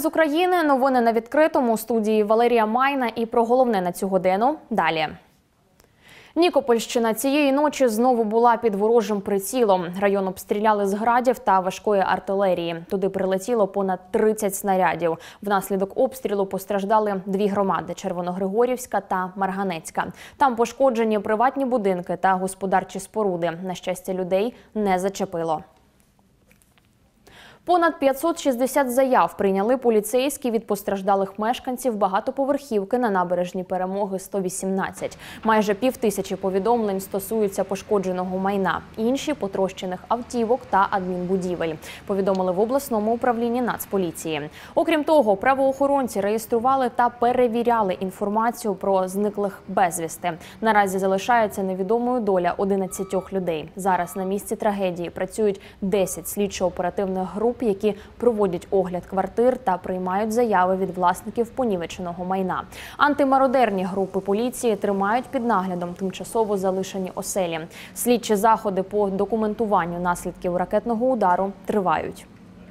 з України, новини на відкритому, у студії Валерія Майна і про головне на цю годину далі. Нікопольщина цієї ночі знову була під ворожим прицілом. Район обстріляли з градів та важкої артилерії. Туди прилетіло понад 30 снарядів. Внаслідок обстрілу постраждали дві громади – Червоногригорівська та Марганецька. Там пошкоджені приватні будинки та господарчі споруди. На щастя, людей не зачепило. Понад 560 заяв прийняли поліцейські від постраждалих мешканців багатоповерхівки на набережній Перемоги 118. Майже 5000 повідомлень стосуються пошкодженого майна, інші – потрощених автівок та адмінбудівель, повідомили в обласному управлінні Нацполіції. Окрім того, правоохоронці реєстрували та перевіряли інформацію про зниклих безвісти. Наразі залишається невідомою доля 11 людей. Зараз на місці трагедії працюють 10 слідчо-оперативних груп, які проводять огляд квартир та приймають заяви від власників понівеченого майна. Антимародерні групи поліції тримають під наглядом тимчасово залишені оселі. Слідчі заходи по документуванню наслідків ракетного удару тривають.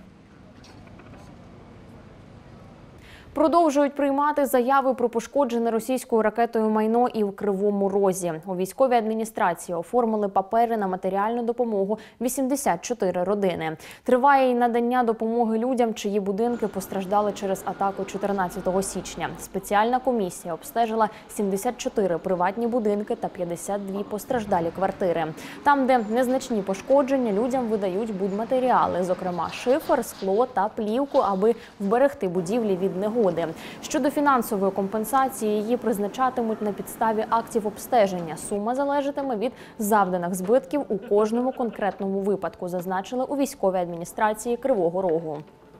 Продовжують приймати заяви про пошкоджене російською ракетою майно і в Кривому Розі. У військовій адміністрації оформили папери на матеріальну допомогу 84 родини. Триває й надання допомоги людям, чиї будинки постраждали через атаку 14 січня. Спеціальна комісія обстежила 74 приватні будинки та 52 постраждалі квартири. Там, де незначні пошкодження, людям видають будматеріали, зокрема шифер, скло та плівку, аби вберегти будівлі від негоди. Щодо фінансової компенсації, її призначатимуть на підставі актів обстеження. Сума залежатиме від завданих збитків у кожному конкретному випадку, зазначили у військовій адміністрації Кривого Рогу.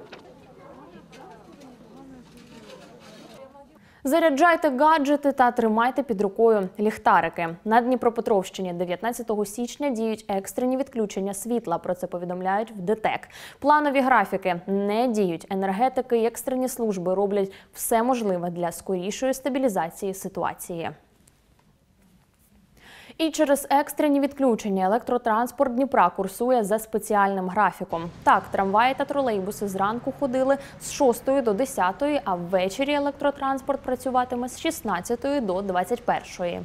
Заряджайте гаджети та тримайте під рукою ліхтарики. На Дніпропетровщині 19 січня діють екстрені відключення світла. Про це повідомляють в ДТЕК. Планові графіки не діють. Енергетики і екстрені служби роблять все можливе для скорішої стабілізації ситуації. І через екстрені відключення електротранспорт Дніпра курсує за спеціальним графіком. Так, трамваї та тролейбуси зранку ходили з 6 до 10, а ввечері електротранспорт працюватиме з 16 до 21.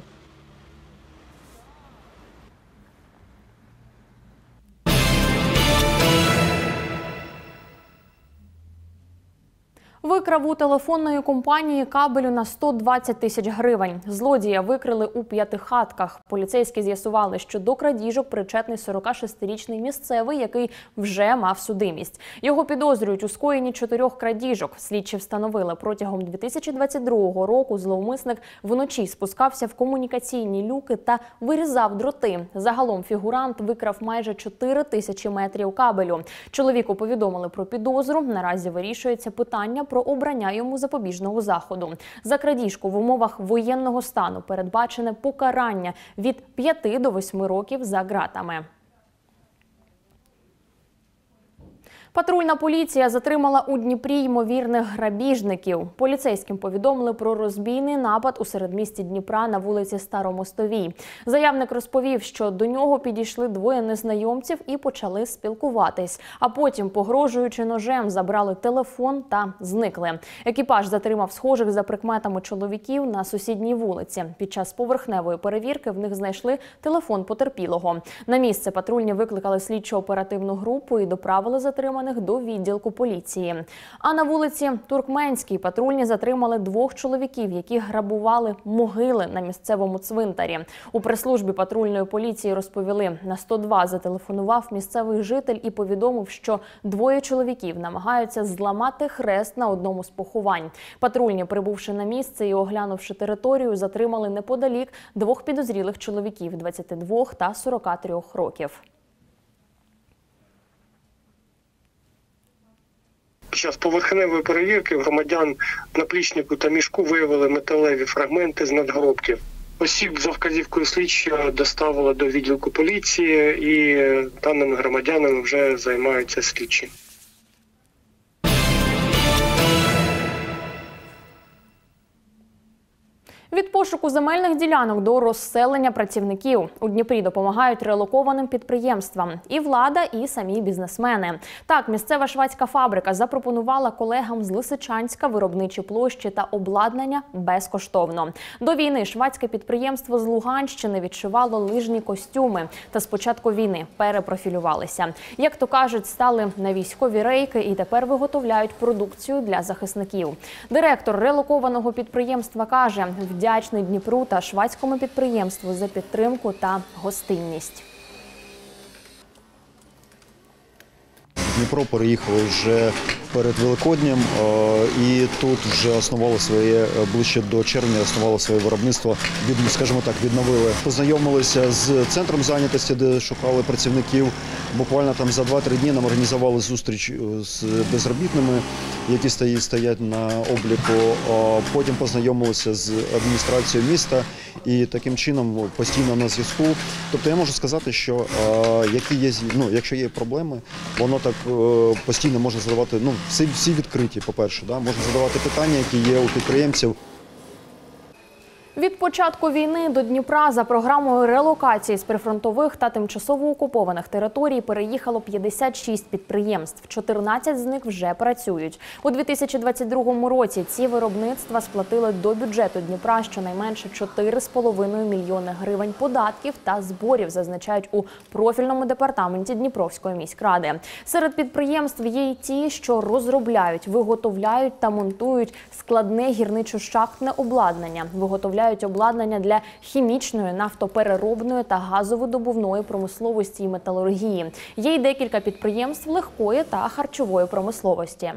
Викрав у телефонної компанії кабелю на 120 тисяч гривень. Злодія викрили у П'ятихатках. Поліцейські з'ясували, що до крадіжок причетний 46-річний місцевий, який вже мав судимість. Його підозрюють у скоєнні 4 крадіжок. Слідчі встановили, протягом 2022 року зловмисник вночі спускався в комунікаційні люки та вирізав дроти. Загалом фігурант викрав майже 4 тисячі метрів кабелю. Чоловіку повідомили про підозру. Наразі вирішується питання про обрання йому запобіжного заходу. За крадіжку в умовах воєнного стану передбачене покарання від 5 до 8 років за ґратами. Патрульна поліція затримала у Дніпрі ймовірних грабіжників. Поліцейським повідомили про розбійний напад у середмісті Дніпра на вулиці Старомостовій. Заявник розповів, що до нього підійшли 2 незнайомців і почали спілкуватись. А потім, погрожуючи ножем, забрали телефон та зникли. Екіпаж затримав схожих за прикметами чоловіків на сусідній вулиці. Під час поверхневої перевірки в них знайшли телефон потерпілого. На місце патрульні викликали слідчо-оперативну групу і доправили затриманих до відділку поліції. А на вулиці Туркменській патрульні затримали 2 чоловіків, які грабували могили на місцевому цвинтарі. У прес-службі патрульної поліції розповіли, на 102 зателефонував місцевий житель і повідомив, що 2 чоловіків намагаються зламати хрест на одному з поховань. Патрульні, прибувши на місце і оглянувши територію, затримали неподалік 2 підозрілих чоловіків – 22 та 43 років. Під час поверхневої перевірки громадян в наплічнику та мішку виявили металеві фрагменти з надгробків. Осіб за вказівкою слідчого доставили до відділку поліції і даними громадянами вже займаються слідчі. Від пошуку земельних ділянок до розселення працівників у Дніпрі допомагають релокованим підприємствам і влада, і самі бізнесмени. Так, місцева швадська фабрика запропонувала колегам з Лисичанська виробничі площі та обладнання безкоштовно. До війни швадське підприємство з Луганщини відшивало лижні костюми та з початку війни перепрофілювалися. Як то кажуть, стали на військові рейки і тепер виготовляють продукцію для захисників. Директор релокованого підприємства каже, вдячний Дніпру та швадському підприємству за підтримку та гостинність. Дніпро переїхали вже перед Великоднем і тут вже основало своє, ближче до червня, основало своє виробництво, скажімо так, відновили. Познайомилися з центром зайнятості, де шукали працівників. Буквально там за 2-3 дні нам організували зустріч з безробітними, які стоять на обліку. Потім познайомилися з адміністрацією міста і таким чином постійно на зв'язку. Тобто я можу сказати, що якщо є проблеми, воно так постійно можна задавати, всі відкриті, по-перше, можна задавати питання, які є у підприємців. Від початку війни до Дніпра за програмою релокації з прифронтових та тимчасово окупованих територій переїхало 56 підприємств. 14 з них вже працюють. У 2022 році ці виробництва сплатили до бюджету Дніпра щонайменше 4,5 мільйони гривень податків та зборів, зазначають у профільному департаменті Дніпровської міськради. Серед підприємств є й ті, що розробляють, виготовляють та монтують складне гірничо-шахтне обладнання, виготовляють обладнання для хімічної, нафтопереробної та газовидобувної промисловості і металургії. Є й декілька підприємств легкої та харчової промисловості.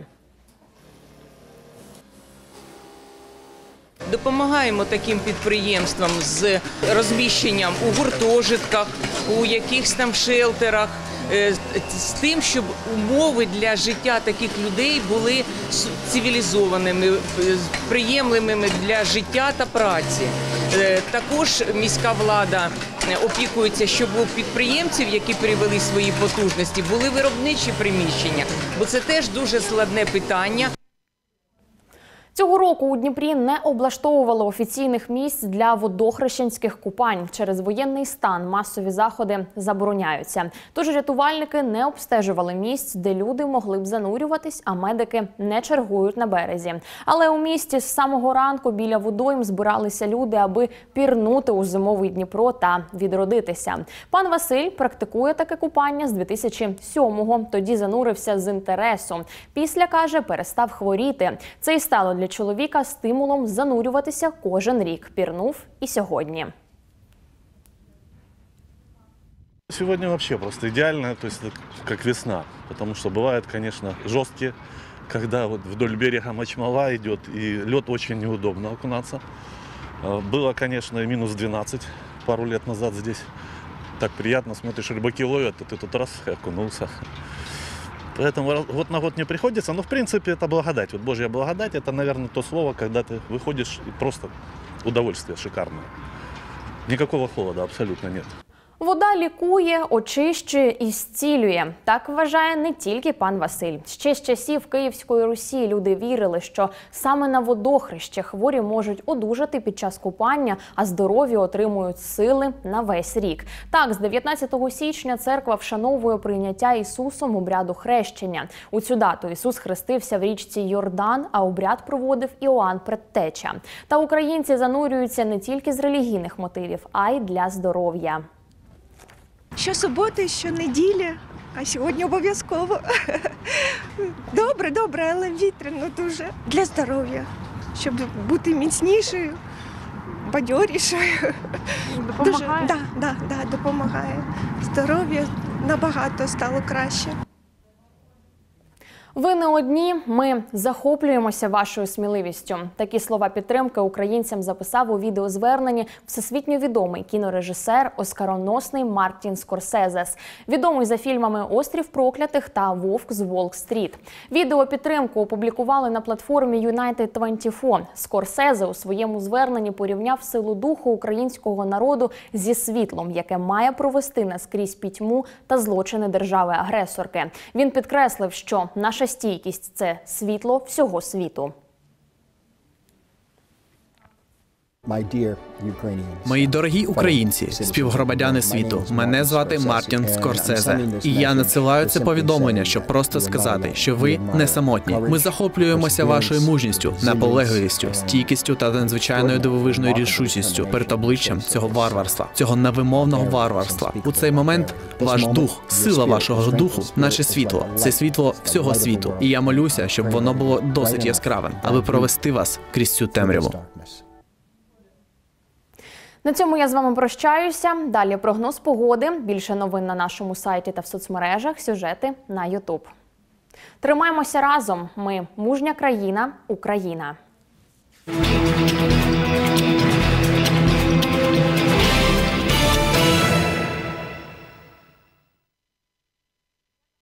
Допомагаємо таким підприємствам з розміщенням у гуртожитках, у якихось там шелтерах, з тим, щоб умови для життя таких людей були цивілізованими, приємними для життя та праці. Також міська влада опікується, щоб у підприємців, які перевели свої потужності, були виробничі приміщення, бо це теж дуже складне питання. Цього року у Дніпрі не облаштовували офіційних місць для водохрещенських купань. Через воєнний стан масові заходи забороняються. Тож рятувальники не обстежували місць, де люди могли б занурюватись, а медики не чергують на березі. Але у місті з самого ранку біля водойм збиралися люди, аби пірнути у зимовий Дніпро та відродитися. Пан Василь практикує таке купання з 2007-го. Тоді занурився з інтересу. Після, каже, перестав хворіти. Це й стало для чоловіка стимулом занурюватися кожен рік. Пірнув і сьогодні. Сегодня вообще просто идеально, то есть как весна, потому что бывает, конечно, жесткие, когда вот вдоль берега мочмала идет и лед очень неудобно окунаться. Было, конечно, минус 12 пару лет назад здесь. Так приятно, смотришь, рыбаки ловят, а ты тут раз окунулся. Поэтому год на год не приходится, но в принципе это благодать. Вот Божья благодать, это, наверное, то слово, когда ты выходишь и просто удовольствие шикарное. Никакого холода абсолютно нет. Вода лікує, очищує і зцілює. Так вважає не тільки пан Василь. Ще з часів Київської Русі люди вірили, що саме на водохреще хворі можуть одужати під час купання, а здорові отримують сили на весь рік. Так, з 19 січня церква вшановує прийняття Ісусом обряду хрещення. У цю дату Ісус хрестився в річці Йордан, а обряд проводив Іоанн Предтеча. Та українці занурюються не тільки з релігійних мотивів, а й для здоров'я. Щосуботи, щонеділі, а сьогодні обов'язково. Добре, але вітряно дуже. Для здоров'я, щоб бути міцнішою, бадьорішою. Допомагає? Дуже, допомагає. Здоров'я набагато стало краще. Ви не одні, ми захоплюємося вашою сміливістю. Такі слова підтримки українцям записав у відеозверненні всесвітньо відомий кінорежисер, оскароносний Мартін Скорсезе, відомий за фільмами «Острів проклятих» та «Вовк з Уолл-стріт». Відео підтримку опублікували на платформі United 24. Скорсезе у своєму зверненні порівняв силу духу українського народу зі світлом, яке має провести наскрізь пітьму та злочини держави-агресорки. Він підкреслив, що наша стійкість – це світло всього світу. Мої дорогі українці, співгромадяни світу, мене звати Мартін Скорсезе. І я надсилаю це повідомлення, щоб просто сказати, що ви не самотні. Ми захоплюємося вашою мужністю, наполегливістю, стійкістю та надзвичайною дивовижною рішучістю перед обличчям цього варварства, цього невимовного варварства. У цей момент ваш дух, сила вашого духу, наше світло. Це світло всього світу. І я молюся, щоб воно було досить яскравим, аби провести вас крізь цю темряву. На цьому я з вами прощаюся. Далі прогноз погоди, більше новин на нашому сайті та в соцмережах, сюжети на YouTube. Тримаємося разом. Ми – мужня країна, Україна.